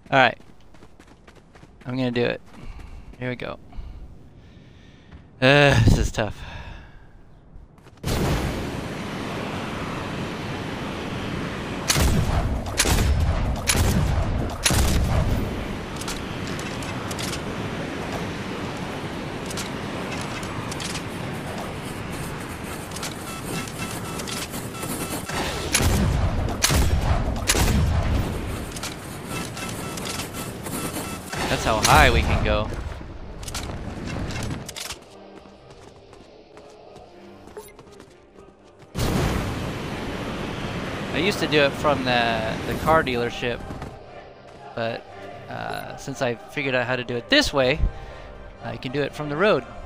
Alright. I'm gonna do it. Here we go. This is tough. That's how high we can go. I used to do it from the car dealership, but since I figured out how to do it this way, I can do it from the road.